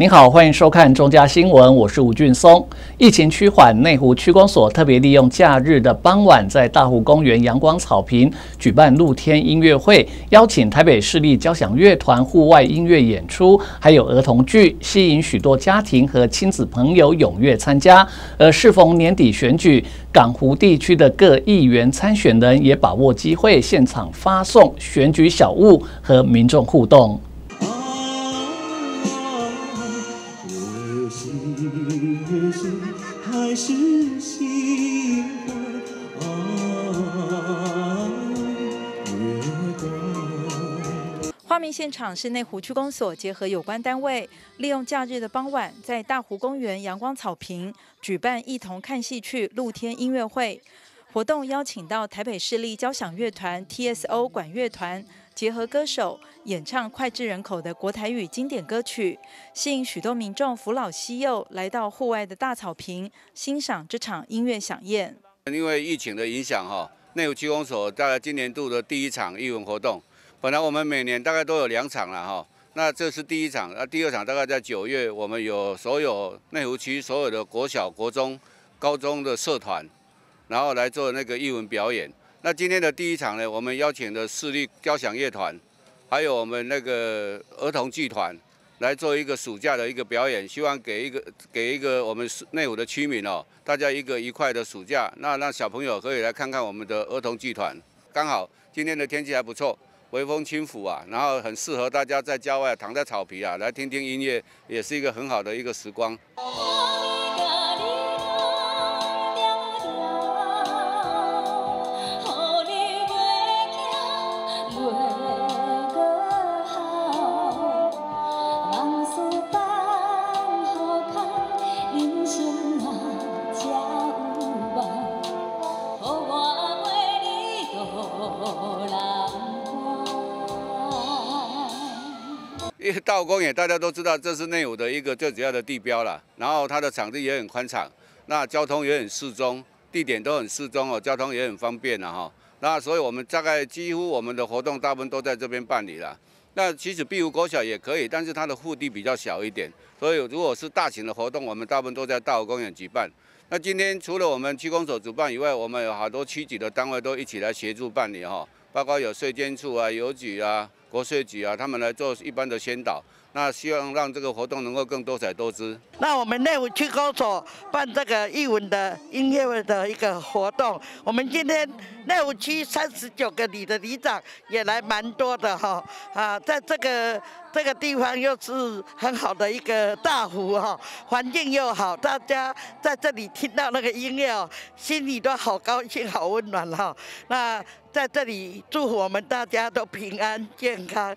您好，欢迎收看中嘉新闻，我是吴俊松。疫情趋缓，内湖区公所特别利用假日的傍晚，在大湖公园阳光草坪举办露天音乐会，邀请台北市立交响乐团户外音乐演出，还有儿童剧，吸引许多家庭和亲子朋友踊跃参加。而适逢年底选举，港湖地区的各议员参选人也把握机会，现场发送选举小物和民众互动。 还是喜欢画面现场是内湖区公所结合有关单位，利用假日的傍晚，在大湖公园阳光草坪举办一同看戏曲露天音乐会活动，邀请到台北市立交响乐团 TSO 管乐团，结合歌手演唱脍炙人口的国台语经典歌曲，吸引许多民众扶老携幼来到户外的大草坪，欣赏这场音乐飨宴。 因为疫情的影响，内湖区公所大概今年度的第一场艺文活动，本来我们每年大概都有2场了那这是第一场，第2场大概在9月，我们有所有内湖区所有的国小、国中、高中的社团，然后来做那个艺文表演。那今天的第一场呢，我们邀请的市立交响乐团，还有我们那个儿童剧团来做一个暑假的一个表演，希望给一个我们内湖的居民大家一个愉快的暑假。那让小朋友可以来看看我们的儿童剧团。刚好今天的天气还不错，微风轻拂然后很适合大家在郊外躺在草皮来听听音乐，也是一个很好的一个时光。因为大湖公园大家都知道，这是内湖的一个最主要的地标了。然后它的场地也很宽敞，那交通也很适中，地点都很适中交通也很方便那所以我们大概几乎我们的活动大部分都在这边办理了。那其实碧湖国小也可以，但是它的腹地比较小一点，所以如果是大型的活动，我们大部分都在大湖公园举办。那今天除了我们区公所主办以外，我们有好多区级的单位都一起来协助办理包括有税监处邮局国税局他们来做一般的宣导。那希望让这个活动能够更多彩多姿。 那我们内湖区公所办这个艺文的音乐会的一个活动，我们今天内湖区39个里的里长也来蛮多的在这个地方又是很好的一个大湖环境又好，大家在这里听到那个音乐心里都好高兴、好温暖那在这里祝福我们大家都平安健康。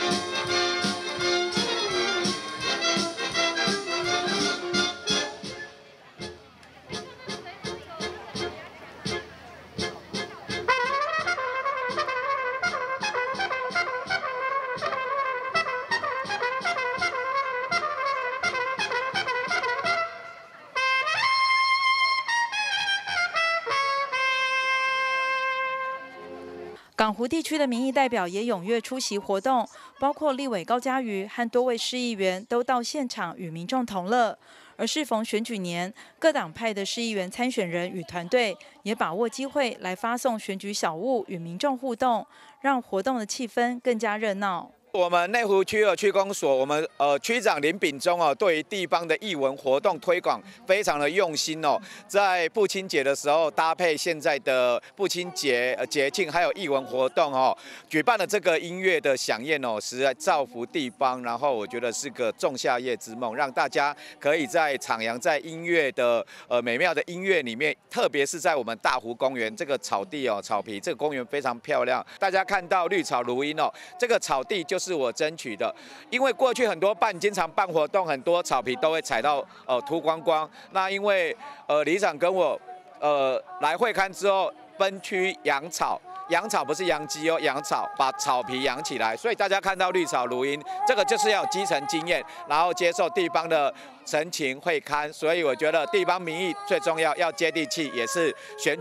港湖地区的民意代表也踊跃出席活动，包括立委高嘉瑜和多位市议员都到现场与民众同乐。而适逢选举年，各党派的市议员参选人与团队也把握机会来发送选举小物与民众互动，让活动的气氛更加热闹。 我们内湖区区公所，我们区长林秉忠对于地方的艺文活动推广非常的用心在父亲节的时候搭配现在的父亲节节庆，还有艺文活动举办了这个音乐的飨宴实在造福地方。然后我觉得是个仲夏夜之梦，让大家可以在徜徉在音乐的美妙的音乐里面，特别是在我们大湖公园这个草地草皮，这个公园非常漂亮。大家看到绿草如茵这个草地就是我争取的，因为过去经常办活动，很多草皮都会踩到秃光光。那因为里长跟我来会勘之后，分区养草，养草不是养鸡养草，把草皮养起来，所以大家看到绿草如茵，这个就是要有基层经验，然后接受地方的陈情会勘。所以我觉得地方民意最重要，要接地气，也是选举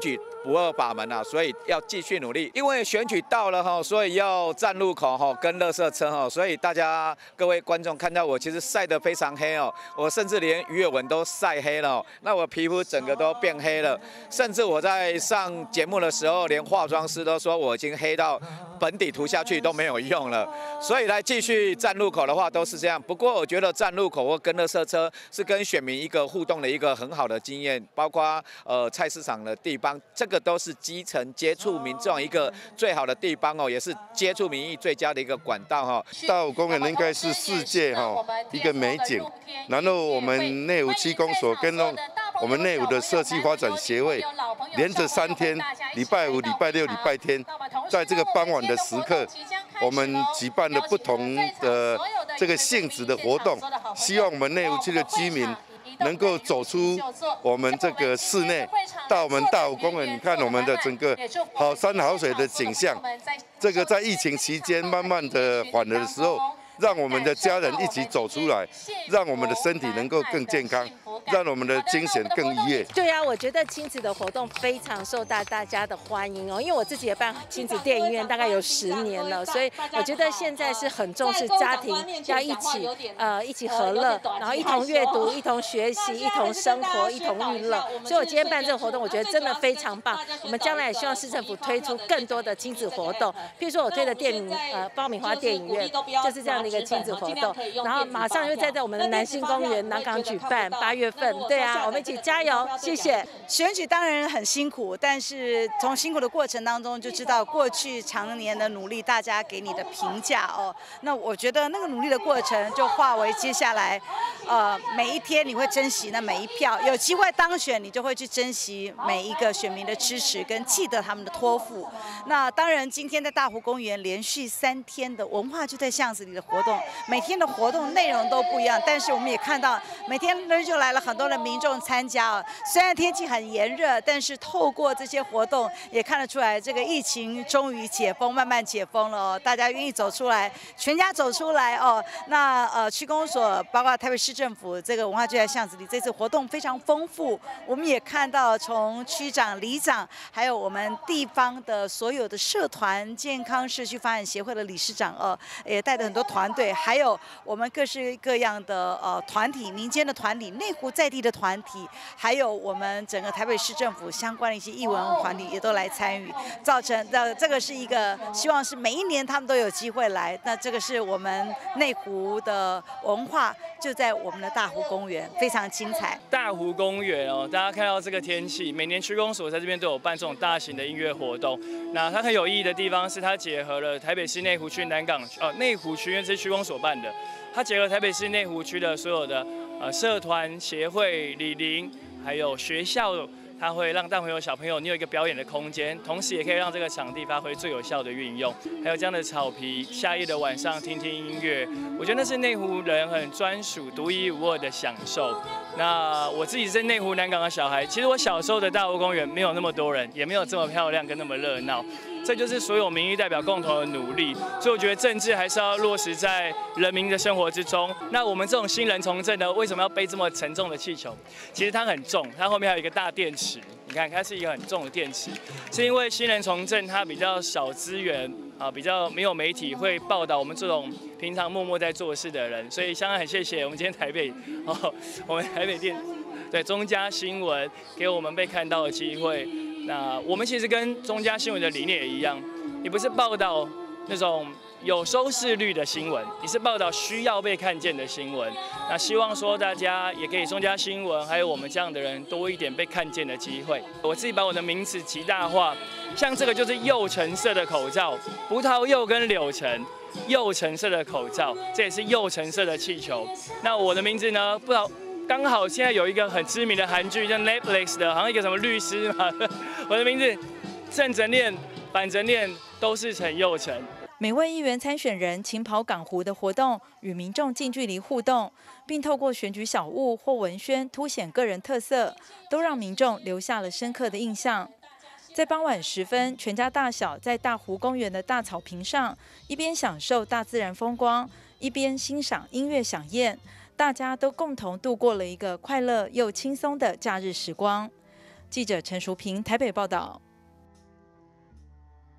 不二法门啊，所以要继续努力。因为选举到了哈，所以要站路口哈，跟垃圾车哈，所以大家各位观众看到我其实晒得非常黑哦，我甚至连鱼尾纹都晒黑了哦，那我皮肤整个都变黑了，甚至我在上节目的时候，连化妆师都说我已经黑到粉底涂下去都没有用了。所以来继续站路口的话都是这样。不过我觉得站路口或跟垃圾车是跟选民一个互动的一个很好的经验，包括菜市场的地方，这个都是基层接触民众一个最好的地方哦，也是接触民意最佳的一个管道哈。 大湖公园应该是世界一个美景，然后我们内湖区公所跟我们内湖的社区发展协会，连着3天，礼拜五、礼拜六、礼拜天，在这个傍晚的时刻，我们举办了不同的这个性质的活动，希望我们内湖区的居民能够走出我们这个室内，到我们大湖公园，你看我们的整个好山好水的景象。这个在疫情期间慢慢的缓和的时候，让我们的家人一起走出来，让我们的身体能够更健康，让我们的精神更愉悦。 对啊，我觉得亲子的活动非常受大家的欢迎哦，因为我自己也办亲子电影院大概有10年了，所以我觉得现在是很重视家庭要一起和乐，然后一同阅读、一同学习、一同生活、一同娱乐。所以我今天办这个活动，我觉得真的非常棒。我们将来也希望市政府推出更多的亲子活动，譬如说我推的爆米花电影院就是这样的一个亲子活动，然后马上就在我们的南新公园南港举办8月份。对啊，我们一起加油，谢谢。 选举当然很辛苦，但是从辛苦的过程当中就知道过去常年的努力，大家给你的评价哦。那我觉得那个努力的过程就化为接下来，每一天你会珍惜那每一票，有机会当选，你就会去珍惜每一个选民的支持，跟记得他们的托付。那当然，今天在大湖公园连续3天的文化就在巷子里的活动，每天的活动内容都不一样，但是我们也看到每天就来了很多的民众参加哦。虽然天气很炎热，但是透过这些活动也看得出来，这个疫情终于解封，慢慢解封了哦。大家愿意走出来，全家走出来哦。那区公所包括台北市政府这个文化就在巷子里，这次活动非常丰富。我们也看到从区长、里长，还有我们地方的所有的社团、健康社区发展协会的理事长也带着很多团队，还有我们各式各样的团体、民间的团体、内湖在地的团体，还有我们整个台北市政府相关的一些艺文团体也都来参与，造成这个是一个希望是每一年他们都有机会来。那这个是我们内湖的文化，就在我们的大湖公园，非常精彩。 大湖公园哦，大家看到这个天气，每年区公所在这边都有办这种大型的音乐活动。那它很有意义的地方是，它结合了台北市内湖区南港内湖区，因为这是区公所办的，它结合台北市内湖区的所有的社团、协会、里邻，还有学校。它会让大朋友、小朋友你有一个表演的空间，同时也可以让这个场地发挥最有效的运用。还有这样的草皮，夏夜的晚上听听音乐，我觉得那是内湖人很专属、独一无二的享受。那我自己是内湖南港的小孩，其实我小时候的大湖公园没有那么多人，也没有这么漂亮跟那么热闹。这就是所有民意代表共同的努力，所以我觉得政治还是要落实在人民的生活之中。那我们这种新人从政呢，为什么要背这么沉重的气球？其实它很重，它后面还有一个大电池。你看，它是一个很重的电池，是因为新人从政它比较少资源比较没有媒体会报道我们这种平常默默在做事的人，所以相当很谢谢我们今天台北我们台北中嘉新闻给我们被看到的机会。那我们其实跟中嘉新闻的理念也一样，你不是报道那种有收视率的新闻，你是报道需要被看见的新闻。那希望说大家也可以中嘉新闻，还有我们这样的人多一点被看见的机会。我自己把我的名字极大化，像这个就是釉橙色的口罩，葡萄柚跟柳橙，釉橙色的口罩，这也是釉橙色的气球。那我的名字呢，不知道。刚好现在有一个很知名的韩剧叫 Netflix 的，好像一个什么律师嘛。我的名字正着念、反着念都是陈佑成。 每位议员参选人勤跑港湖的活动，与民众近距离互动，并透过选举小物或文宣凸显个人特色，都让民众留下了深刻的印象。在傍晚时分，全家大小在大湖公园的大草坪上，一边享受大自然风光，一边欣赏音乐响宴。大家都共同度过了一个快乐又轻松的假日时光。记者陈淑平台北报道。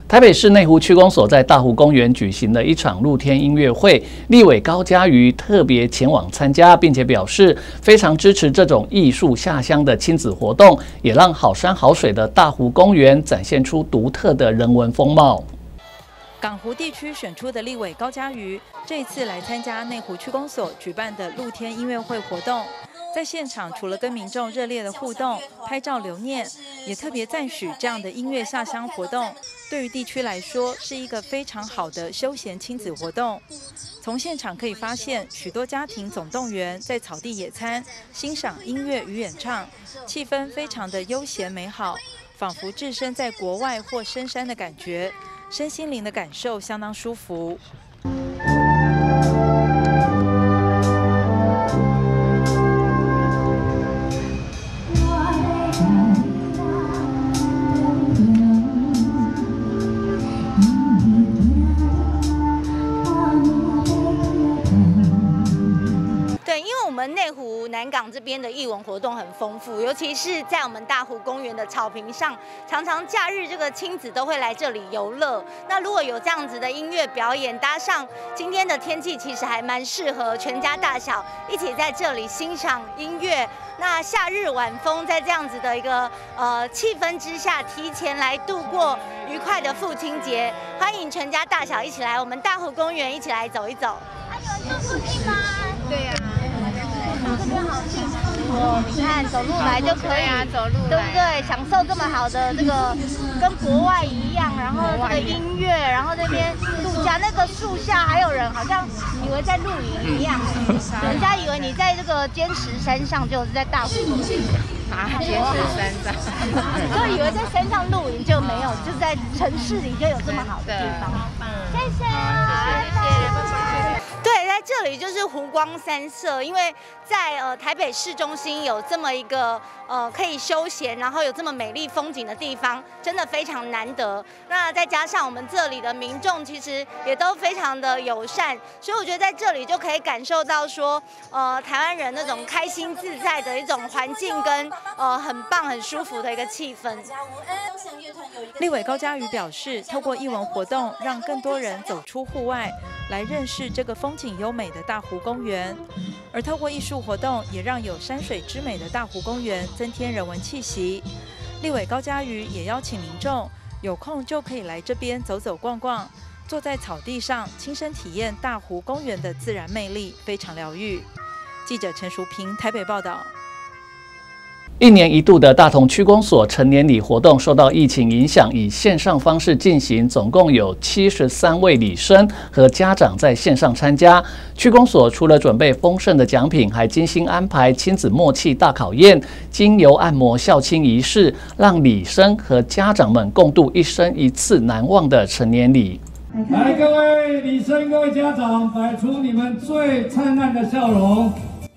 台北市内湖区公所在大湖公园举行了一场露天音乐会，立委高嘉瑜特别前往参加，并且表示非常支持这种艺术下乡的亲子活动，也让好山好水的大湖公园展现出独特的人文风貌。 港湖地区选出的立委高嘉瑜，这一次来参加内湖区公所举办的露天音乐会活动。在现场，除了跟民众热烈的互动、拍照留念，也特别赞许这样的音乐下乡活动，对于地区来说是一个非常好的休闲亲子活动。从现场可以发现，许多家庭总动员在草地野餐，欣赏音乐与演唱，气氛非常的悠闲美好，仿佛置身在国外或深山的感觉，身心灵的感受相当舒服。 内湖南港这边的艺文活动很丰富，尤其是在我们大湖公园的草坪上，常常假日这个亲子都会来这里游乐。那如果有这样子的音乐表演，搭上今天的天气，其实还蛮适合全家大小一起在这里欣赏音乐。那夏日晚风，在这样子的一个气氛之下，提前来度过愉快的父亲节。欢迎全家大小一起来我们大湖公园一起来走一走。啊，你们住附近吗？对呀。这边好近哦，你看走路来就可以，走路对不对？享受这么好的这个跟国外一样，然后这个音乐，然后这边度假，那个树下还有人，好像以为在露营一样，人家以为你在这个坚持山上，就是在大湖公园啊，坚持山上，就以为在山上露营，就没有，就在城市里就有这么好的地方。谢谢啊，谢谢，拜拜。对，在这里就是湖光山色，因为在台北市中心有这么一个可以休闲，然后有这么美丽风景的地方，真的非常难得。那再加上我们这里的民众其实也都非常的友善，所以我觉得在这里就可以感受到说，台湾人那种开心自在的一种环境跟很棒很舒服的一个气氛。 立委高嘉瑜表示，透过艺文活动，让更多人走出户外，来认识这个风景优美的大湖公园。而透过艺术活动，也让有山水之美的大湖公园增添人文气息。立委高嘉瑜也邀请民众有空就可以来这边走走逛逛，坐在草地上亲身体验大湖公园的自然魅力，非常疗愈。记者陈淑平台北报道。 1年1度的大同区公所成年礼活动受到疫情影响，以线上方式进行，总共有73位礼生和家长在线上参加。区公所除了准备丰盛的奖品，还精心安排亲子默契大考验、精油按摩孝亲仪式，让礼生和家长们共度一生一次难忘的成年礼。 来，各位礼生、各位家长，摆出你们最灿烂的笑容。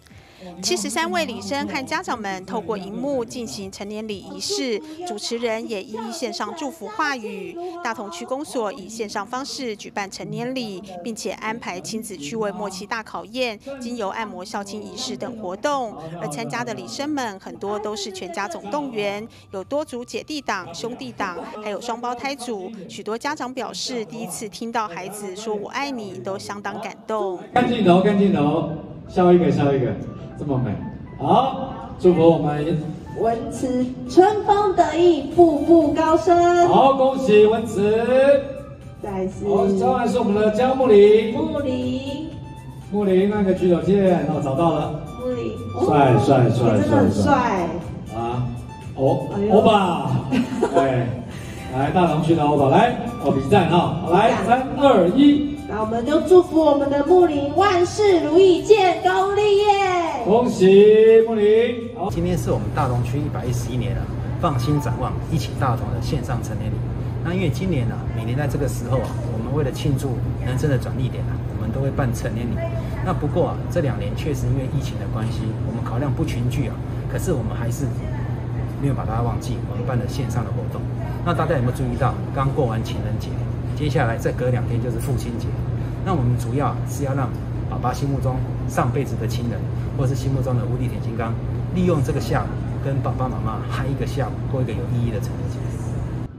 73位礼生和家长们透过荧幕进行成年礼仪式，主持人也一一献上祝福话语。大同区公所以线上方式举办成年礼，并且安排亲子趣味默契大考验、精油按摩孝亲仪式等活动。而参加的礼生们很多都是全家总动员，有多组姐弟档、兄弟档，还有双胞胎组。许多家长表示，第一次听到孩子说我爱你，都相当感动。 看镜头，看镜头，笑一个，笑一个。这么美，好，祝福我们文慈春风得意，步步高升。 好，恭喜文慈。 再次， 好，接下来是我们的江木林。 木林那个举手键，哦，找到了。 木林， 帅， 真的很帅。 啊，欧巴，哎，来大同区的欧巴，来，比赞啊，来，3、2、1。 那我们就祝福我们的木林万事如意，建功立业。 恭喜木林！ 今天是我们大同区111年了，放心展望，一起大同的线上成年礼。那因为今年每年在这个时候我们为了庆祝人生的转捩点我们都会办成年礼。那不过这2年确实因为疫情的关系，我们考量不群聚可是我们还是没有把它忘记，我们办了线上的活动。那大家有没有注意到，刚过完情人节？接下来再隔2天就是父亲节，那我们主要是要让爸爸心目中上辈子的亲人，或是心目中的无敌铁金刚，利用这个下午跟爸爸妈妈嗨一个下午，过一个有意义的成年节。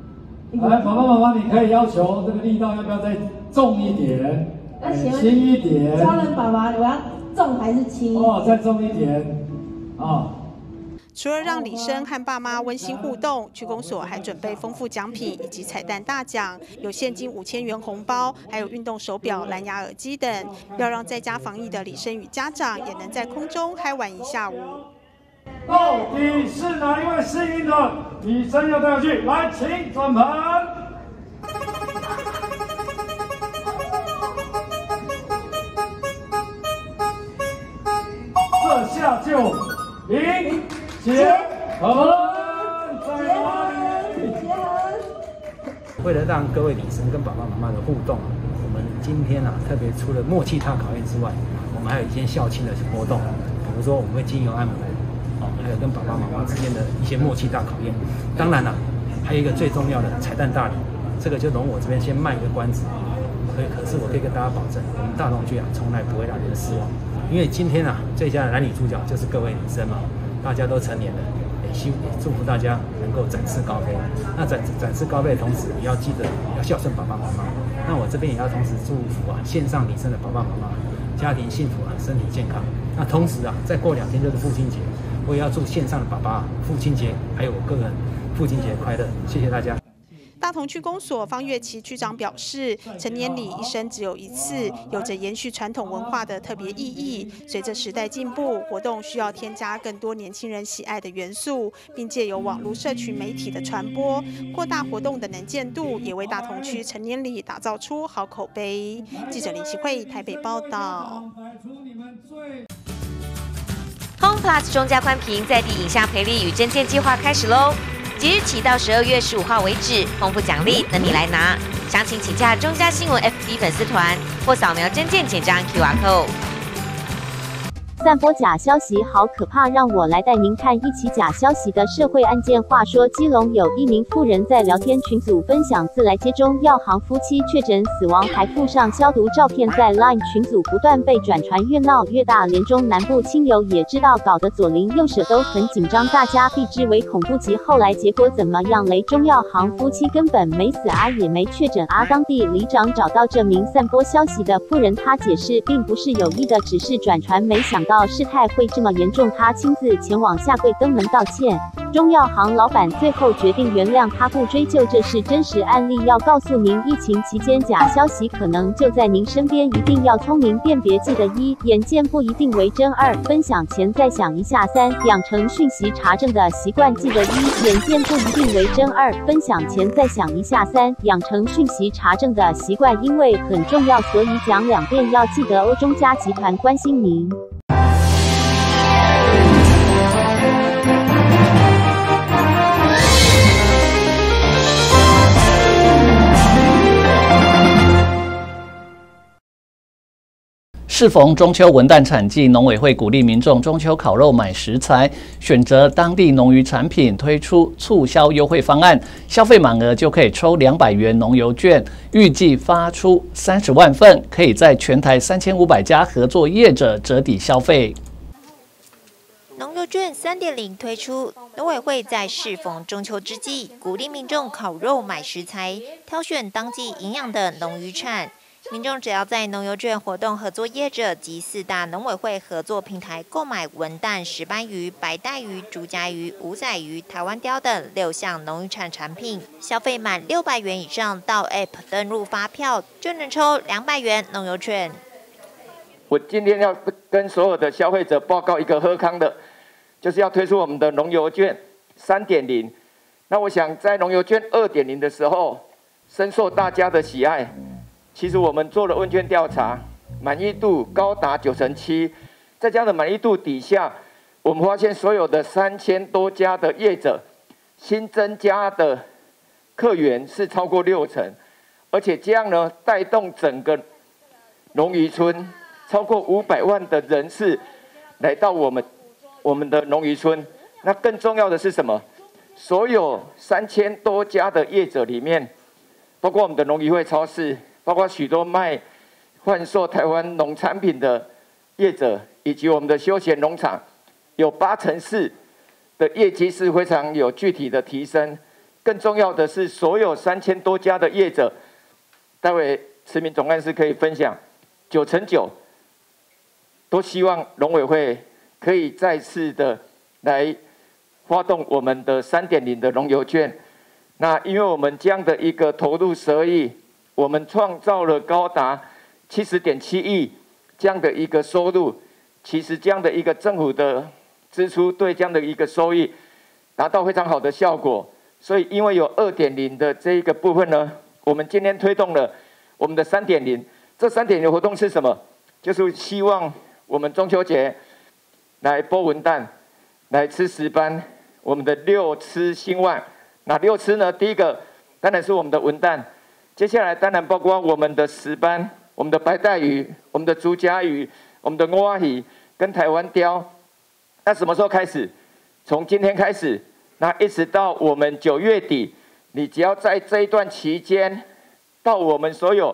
来，爸爸妈妈，你可以要求这个力道要不要再重一点，轻一点。 超人爸爸，我要重还是轻？ 哦，再重一点，啊。 除了让李生和爸妈温馨互动，区公所还准备丰富奖品以及彩蛋大奖，有现金5000元红包，还有运动手表、蓝牙耳机等，要让在家防疫的李生与家长也能在空中嗨玩一下午。 到底是哪一位幸运的李生要带回去？来，请转盘。这下就赢。结合在哪里？ 为了让各位李生跟爸爸妈妈的互动啊，我们今天啊特别除了默契大考验之外，我们还有一些孝亲的活动，比如说我们会精油按摩，还有跟爸爸妈妈之间的一些默契大考验。当然了，还有一个最重要的彩蛋大礼，这个就容我这边先卖一个关子。可是我可以跟大家保证，我们大同区啊从来不会让人失望，因为今天啊最佳的男女主角就是各位李生嘛。大家都成年了，也祝福大家能够展翅高飞。那展翅高飞的同时，也要记得要孝顺爸爸妈妈。那我这边也要同时祝福啊，线上李生的爸爸妈妈家庭幸福啊，身体健康。那同时啊，再过2天就是父亲节，我也要祝线上的爸爸父亲节，还有我个人父亲节快乐。谢谢大家。 大同区公所方月琪区长表示，成年礼一生只有一次，有着延续传统文化的特别意义。随着时代进步，活动需要添加更多年轻人喜爱的元素，并借由网络社群媒体的传播，扩大活动的能见度，也为大同区成年礼打造出好口碑。记者林启慧台北报道。 Home Plus 中加宽屏在地影像赔礼与征件计划开始喽！即日起到12月15号为止，丰富奖励等你来拿。详情请洽中嘉新闻 FB 粉丝团或扫描征件简章 QR code。 散播假消息好可怕，让我来带您看一起假消息的社会案件。话说，基隆有一名妇人在聊天群组分享自来接中药行夫妻确诊死亡，还附上消毒照片，在 LINE 群组不断被转传，越闹越大。连中南部亲友也知道，搞得左邻右舍都很紧张，大家避之为恐怖级。后来结果怎么样嘞？中药行夫妻根本没死啊，也没确诊啊。当地里长找到这名散播消息的妇人，他解释并不是有意的，只是转传，没想到事态会这么严重，他亲自前往下跪登门道歉。中药行老板最后决定原谅他，不追究，这是真实案例。要告诉您，疫情期间假消息可能就在您身边，一定要聪明辨别。记得1，眼见不一定为真；2，分享前再想一下；3，养成讯息查证的习惯。记得1，眼见不一定为真；2，分享前再想一下；3，养成讯息查证的习惯，因为很重要，所以讲2遍。要记得中嘉集团关心您。 适逢中秋文旦产季，农委会鼓励民众中秋烤肉买食材，选择当地农渔产品，推出促销优惠方案，消费满额就可以抽200元农游券，预计发出30万份，可以在全台3500家合作业者折抵消费。 农游券3.0推出，农委会在适逢中秋之际，鼓励民众烤肉买食材，挑选当季营养的农渔产。民众只要在农游券活动合作业者及4大农委会合作平台购买文旦、石斑鱼、白带鱼、竹夹鱼、五仔鱼、台湾鲷等6项农渔产产品，消费满600元以上，到 App 登录发票就能抽200元农游券。 我今天要跟所有的消费者报告一个贺康的，就是要推出我们的农游券3.0。那我想在农游券2.0的时候，深受大家的喜爱。其实我们做了问卷调查，满意度高达97%。在这样的满意度底下，我们发现所有的3000多家的业者新增加的客源是超过60%，而且这样呢，带动整个农渔村超过500万的人次来到我们的农渔村。那更重要的是什么？所有3000多家的业者里面，包括我们的农渔会超市，包括许多贩售台湾农产品的业者，以及我们的休闲农场，有84%的业绩是非常有具体的提升。 更重要的是，所有3000多家的业者，待会池明总干事可以分享，9成9都希望农委会可以再次的来发动我们的3.0的农游券。那因为我们这样的一个投入12亿，我们创造了高达70.7亿这样的一个收入。其实这样的一个政府的支出对这样的一个收益达到非常好的效果。所以因为有2.0的这一个部分呢，我们今天推动了我们的3.0。这3.0活动是什么？就是希望我们中秋节来剥文旦，来吃石斑，我们的6吃兴旺。哪6吃呢？第一个当然是我们的文旦，接下来当然包括我们的石斑、我们的白带鱼、我们的竹荚鱼、我们的乌阿鱼跟台湾鲷。那什么时候开始？从今天开始，那一直到我们9月底，你只要在这一段期间，到我们所有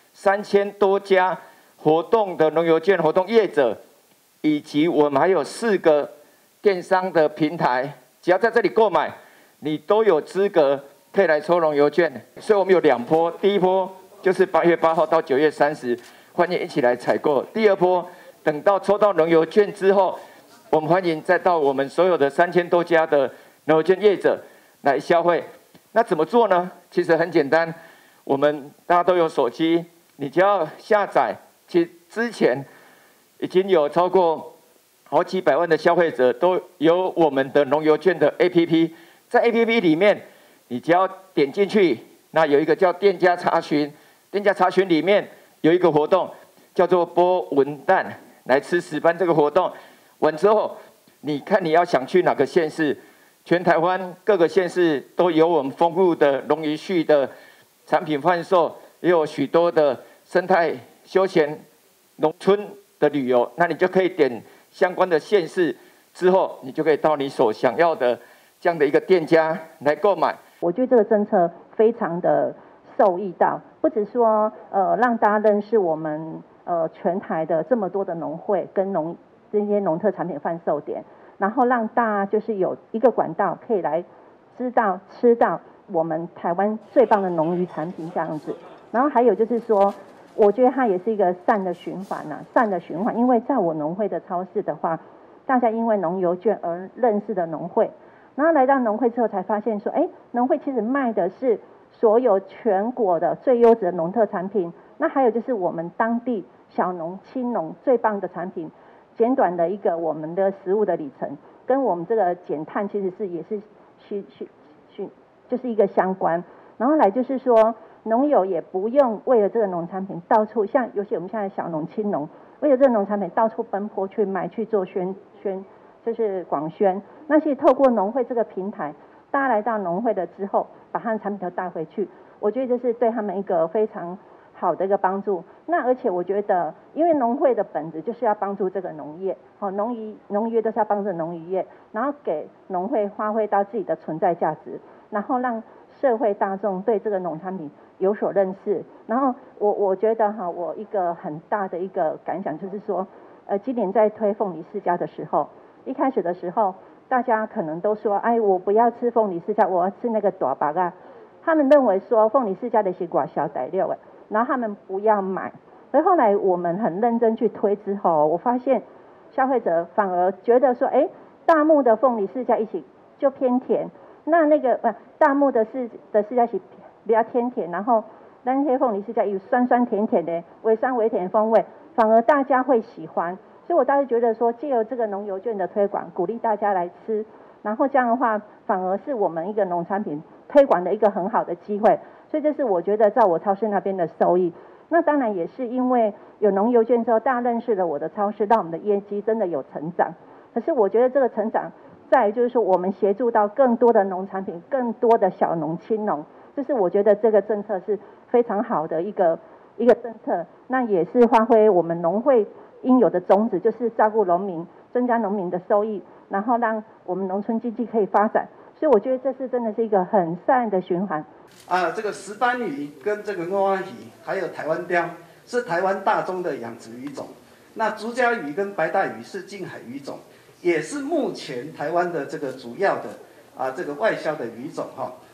3000多家活动的农游券活动业者，以及我们还有4个电商的平台，只要在这里购买，你都有资格可以来抽农游券。所以我们有2波，第一波就是8月8号到9月30，欢迎一起来采购。第二波等到抽到农游券之后，我们欢迎再到我们所有的3000多家的农游券业者来消费。那怎么做呢？其实很简单，我们大家都有手机，你只要下载。其实之前已经有超过好几百万的消费者都有我们的农游券的 APP， 在 APP 里面，你只要点进去，那有一个叫店家查询，店家查询里面有一个活动叫做剥文旦来吃石斑这个活动，完之后，你看你要想去哪个县市，全台湾各个县市都有我们丰富的农渔畜的产品贩售，也有许多的生态休闲农村的旅游，那你就可以点相关的县市，之后你就可以到你所想要的这样的一个店家来购买。 我觉得这个政策非常的受益到，不只说让大家认识我们全台的这么多的农会跟这些农特产品贩售点，然后让大家就是有一个管道可以来知道吃到我们台湾最棒的农渔产品这样子。然后还有就是说，我觉得它也是一个善的循环呐，善的循环。因为在我农会的超市的话，大家因为农游券而认识的农会，然后来到农会之后才发现说，哎，农会其实卖的是所有全国的最优质的农特产品。那还有就是我们当地小农、青农最棒的产品，简短的一个我们的食物的里程，跟我们这个减碳其实也是就是一个相关。然后来就是说，农友也不用为了这个农产品到处，像尤其我们现在小农、青农，为了这个农产品到处奔波去卖，去做就是广宣。那其实透过农会这个平台，大家来到农会了之后，把他的产品都带回去，我觉得这是对他们一个非常好的一个帮助。那而且我觉得，因为农会的本质就是要帮助这个农业，农渔业都是要帮助农渔业，然后给农会发挥到自己的存在价值，然后让社会大众对这个农产品有所认识。然后我觉得我一个很大的一个感想就是说，今年在推凤梨世家的时候，一开始的时候，大家可能都说，哎，我不要吃凤梨世家，我要吃那个大白啊。他们认为说凤梨世家的是寡小歹六哎，然后他们不要买。所以后来我们很认真去推之后，我发现消费者反而觉得说，哎，大木的凤梨世家一起就偏甜。那个大木的世家是比较偏甜，然后那些凤梨世家有酸酸甜甜的微酸微甜风味，反而大家会喜欢。所以我倒是觉得说，藉由这个农游券的推广，鼓励大家来吃，然后这样的话，反而是我们一个农产品推广的一个很好的机会。所以这是我觉得在我超市那边的收益。那当然也是因为有农游券之后，大家认识了我的超市，让我们的业绩真的有成长。可是我觉得这个成长，再来就是说，我们协助到更多的农产品，更多的小农、青农，就是我觉得这个政策是非常好的一个政策。那也是发挥我们农会应有的宗旨，就是照顾农民，增加农民的收益，然后让我们农村经济可以发展。所以我觉得这是真的是一个很善的循环。 这个石斑鱼跟这个乌阿鱼还有台湾鲷是台湾大宗的养殖鱼种，那竹荚鱼跟白带鱼是近海鱼种，也是目前台湾的这个主要的这个外销的鱼种哈。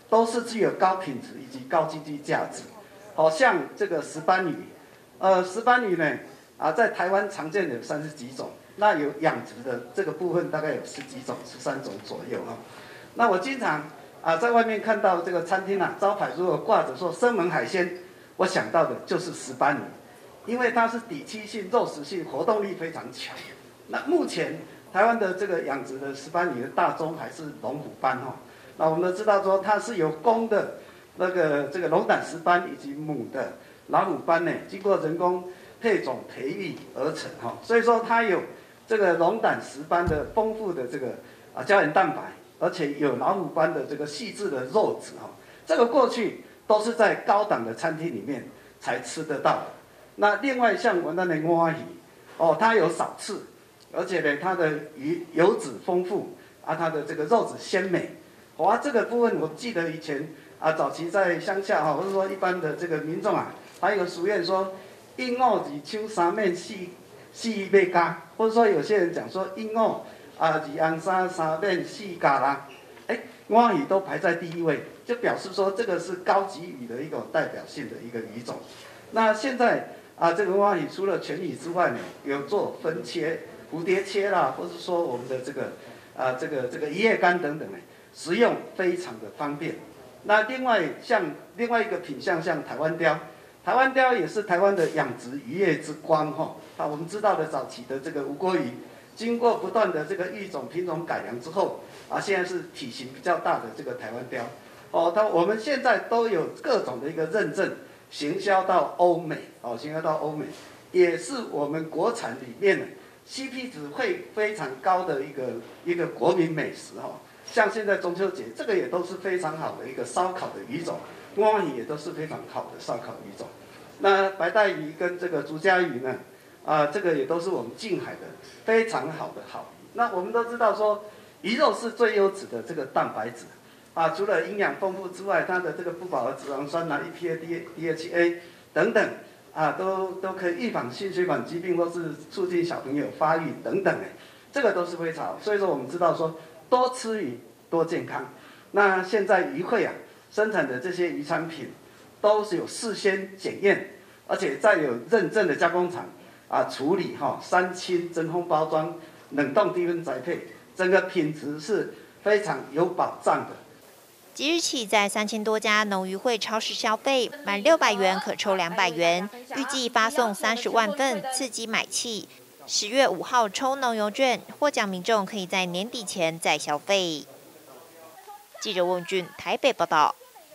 都是具有高品质以及高经济价值。好像这个石斑鱼，石斑鱼呢，在台湾常见的有30几种，那有养殖的这个部分大概有10几种、13种左右哈。那我经常在外面看到这个餐厅招牌如果挂着说生猛海鲜，我想到的就是石斑鱼，因为它是底栖性、肉食性，活动力非常强。那目前台湾的这个养殖的石斑鱼的大宗还是龙虎斑哈。那我们都知道说它是由公的这个龙胆石斑以及母的老虎斑呢，经过人工配种培育而成哈，所以说它有这个龙胆石斑的丰富的这个胶原蛋白，而且有老虎斑的这个细致的肉质哈。这个过去都是在高档的餐厅里面才吃得到的。那另外像我那的蛙鱼它有少刺，而且呢它的油脂丰富它的这个肉质鲜美。这个部分我记得以前早期在乡下或者说一般的这个民众还有俗谚说阴藕二手三面四尾加，或者说有些人讲说阴藕二红三三面四加啦，蛙鱼都排在第1位，就表示说这个是高级鱼的一个代表性的一个鱼种。那现在这个蛙鱼除了全鱼之外呢，有做分切、蝴蝶切啦，或是说我们的这个一叶干等等呢，食用非常的方便。那另外一个品项像台湾鲷，台湾鲷也是台湾的养殖渔业之光我们知道的早期的这个无锅鱼，经过不断的这个育种品种改良之后现在是体型比较大的这个台湾鲷我们现在都有各种的一个认证，行销到欧美也是我们国产里面CP 值会非常高的一个国民美食像现在中秋节，这个也都是非常好的一个烧烤的鱼种，蛙鱼也都是非常好的烧烤鱼种。那白带鱼跟这个竹荚鱼呢，这个也都是我们近海的非常好的好鱼。那我们都知道说，鱼肉是最优质的这个蛋白质除了营养丰富之外，它的这个不饱和脂肪酸EPA、DHA 等等都可以预防心血管疾病或是促进小朋友发育等等这个都是非常好。所以说我们知道说，多吃鱼多健康。那现在渔会生产的这些渔产品都是有事先检验，而且再有认证的加工厂处理3清真空包装、冷冻低温宅配，整个品质是非常有保障的。 即日起，在3000多家农渔会超市消费，满600元可抽200元，预计发送30万份，刺激买气。10月5号抽农游券，获奖民众可以在年底前再消费。记者温俊台北报道。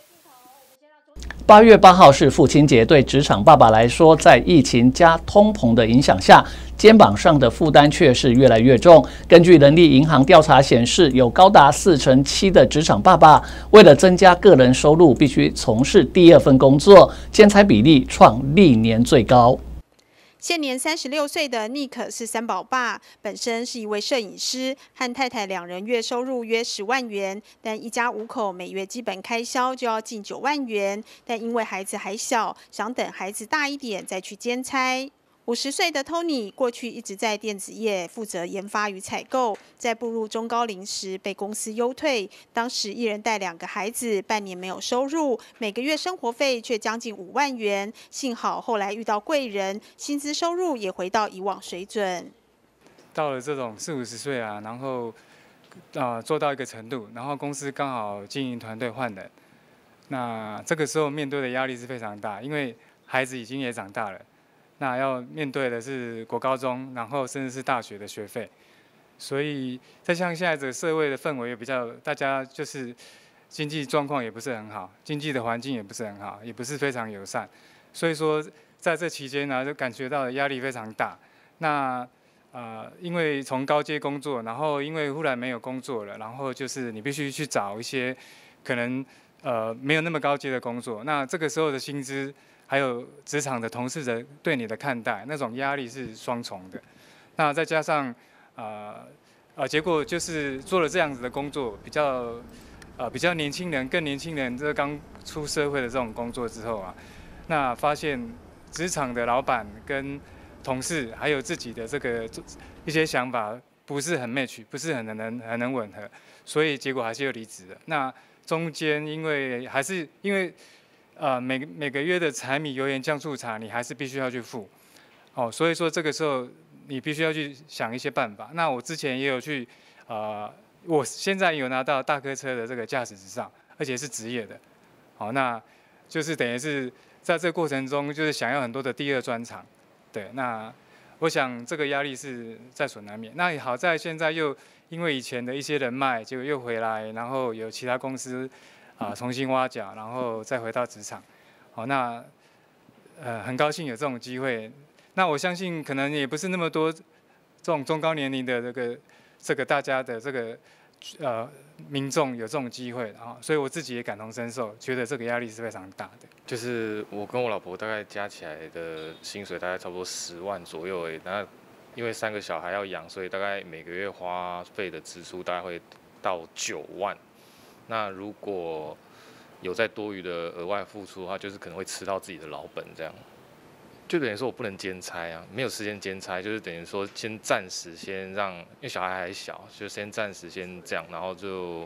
8月8号是父亲节，对职场爸爸来说，在疫情加通膨的影响下，肩膀上的负担却是越来越重。根据人力银行调查显示，有高达47%的职场爸爸为了增加个人收入，必须从事第2份工作，兼差比例创历年最高。 现年36岁的 Nick 是3宝爸，本身是一位摄影师，和太太2人月收入约10万元，但一家5口每月基本开销就要近9万元。但因为孩子还小，想等孩子大一点再去兼差。50岁的 Tony 过去一直在电子业负责研发与采购，在步入中高龄时被公司优退，当时一人带2个孩子，半年没有收入，每个月生活费却将近5万元。幸好后来遇到贵人，薪资收入也回到以往水准。 到了这种40、50岁然后做到一个程度，然后公司刚好经营团队换人，那这个时候面对的压力是非常大，因为孩子已经也长大了。那要面对的是国高中，然后甚至是大学的学费，所以再像现在这个社会的氛围也比较，大家就是经济状况也不是很好，经济的环境也不是很好，也不是非常友善，所以说在这期间就感觉到的压力非常大。那因为从高阶工作，然后因为忽然没有工作了，然后就是你必须去找一些可能没有那么高阶的工作，那这个时候的薪资。还有职场的同事的对你的看待，那种压力是双重的。那再加上结果就是做了这样子的工作，比较年轻人，更年轻人这刚出社会的这种工作之后那发现职场的老板跟同事还有自己的这个一些想法不是很 match， 不是很能吻合，所以结果还是又离职了。那中间因为每个月的柴米油盐酱醋茶，你还是必须要去付，哦，所以说这个时候你必须要去想一些办法。那我之前也有去，我现在有拿到大客车的这个驾驶执照，而且是职业的，好，那就是等于是在这个过程中，就是想要很多的第二专长，对，那我想这个压力是在所难免。那好在现在又因为以前的一些人脉，结果又回来，然后有其他公司重新挖角，然后再回到职场，好，那很高兴有这种机会。那我相信可能也不是那么多这种中高年龄的这个大家的这个民众有这种机会啊，所以我自己也感同身受，觉得这个压力是非常大的。 就是我跟我老婆大概加起来的薪水大概差不多10万左右而已。那因为3个小孩要养，所以大概每个月花费的支出大概会到9万。那如果有再多余的额外付出的话，就是可能会吃到自己的老本这样。就等于说我不能兼差啊，没有时间兼差，就是等于说暂时让，因为小孩还小，就暂时这样，然后就